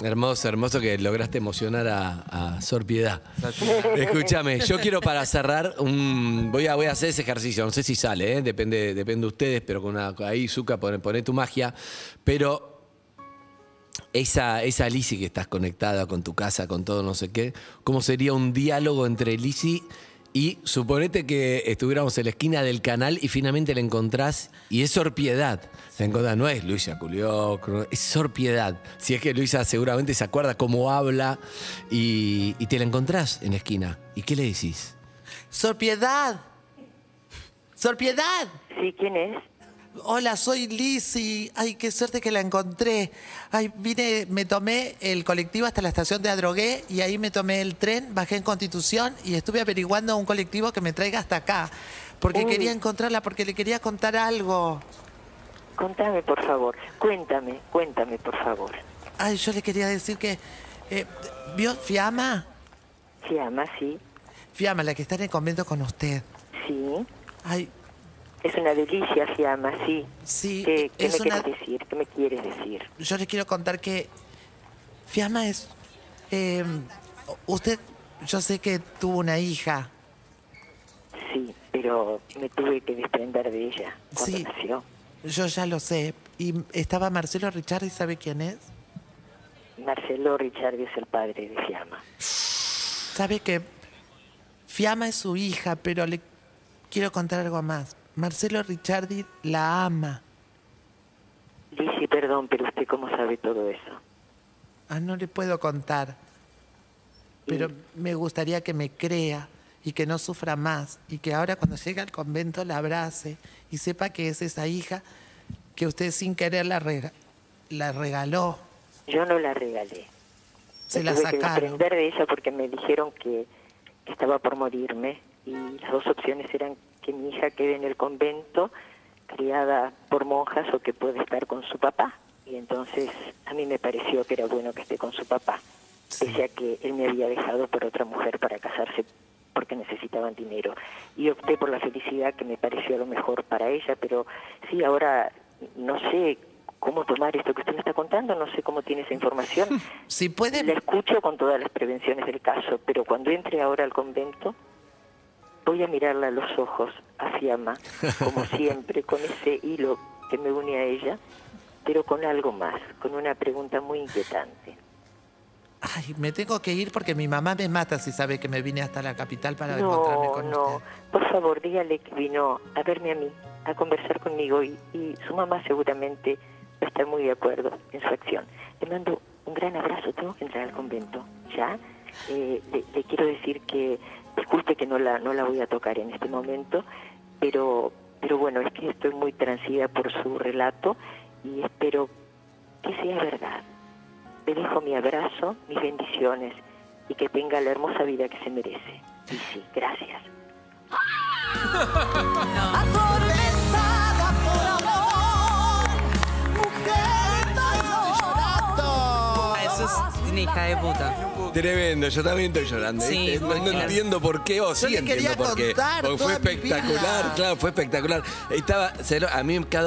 Hermoso, hermoso que lograste emocionar a Sor Piedad. Escúchame, yo quiero para cerrar voy a hacer ese ejercicio, no sé si sale, depende de ustedes, pero ahí, Zucca, poné tu magia. Pero esa Lizzy que estás conectada con tu casa, con todo no sé qué, ¿cómo sería un diálogo entre Lizzy y suponete que estuviéramos en la esquina del canal y finalmente la encontrás y es Sor Piedad? La encontrás, no es Luisa Culioc, es Sor Piedad. Si es que Luisa seguramente se acuerda cómo habla y te la encontrás en la esquina. ¿Y qué le decís? ¡Sor Piedad! ¡Sor Piedad! Sí, ¿quién es? Hola, soy Lizzy. Ay, qué suerte que la encontré. Ay, me tomé el colectivo hasta la estación de Adrogué y ahí me tomé el tren, bajé en Constitución y estuve averiguando un colectivo que me traiga hasta acá. Porque quería encontrarla, porque le quería contar algo. Contame, por favor. Cuéntame, por favor. Ay, yo le quería decir que... ¿Vio Fiamma? Fiamma, sí. Fiamma, la que está en el convento con usted. Sí. Ay... Es una delicia, Fiamma, sí. Sí, ¿Qué me es quieres decir? ¿Qué me quieres decir? Yo le quiero contar que Fiamma es... usted, yo sé que tuvo una hija. Sí, pero me tuve que desprender de ella cuando Sí, nació. yo ya lo sé. Y estaba Marcelo Ricciardi, ¿sabe quién es? Marcelo Ricciardi es el padre de Fiamma. Sabe que Fiamma es su hija, pero le quiero contar algo más. Marcelo Ricciardi la ama. Lizzy, perdón, pero ¿usted cómo sabe todo eso? Ah, no le puedo contar. Pero me gustaría que me crea y que no sufra más. Y que ahora cuando llegue al convento la abrace y sepa que es esa hija que usted sin querer la regaló. Yo no la regalé. Se Me la tuve que sacaron. desprender de ella porque me dijeron que estaba por morirme y las dos opciones eran que mi hija quede en el convento criada por monjas o que puede estar con su papá. Y entonces a mí me pareció que era bueno que esté con su papá, pese a que él me había dejado por otra mujer para casarse porque necesitaban dinero. Y opté por la felicidad que me pareció lo mejor para ella, pero sí, ahora no sé cómo tomar esto que usted me está contando, no sé cómo tiene esa información. Si puede... La escucho con todas las prevenciones del caso, pero cuando entre ahora al convento, voy a mirarla a los ojos, a Fiamma, como siempre, con ese hilo que me une a ella, pero con algo más, con una pregunta muy inquietante. Ay, me tengo que ir porque mi mamá me mata si sabe que me vine hasta la capital para encontrarme con usted. Por favor, dígale que vino a verme a mí, a conversar conmigo y su mamá seguramente va a estar muy de acuerdo en su acción. Le mando un gran abrazo, tengo que entrar al convento, ¿ya? Le quiero decir que, disculpe que no la voy a tocar en este momento, pero bueno, es que estoy muy transida por su relato y espero que sea verdad. Le dejo mi abrazo, mis bendiciones y que tenga la hermosa vida que se merece. Y sí, gracias. Atormentada por amor, mujer tan Eso es una hija de puta. Tremendo, yo también estoy llorando. Sí, No entiendo por qué, Yo sí le quería entiendo por qué. contar Porque fue toda mi espectacular, vida. claro, fue espectacular. A mí cada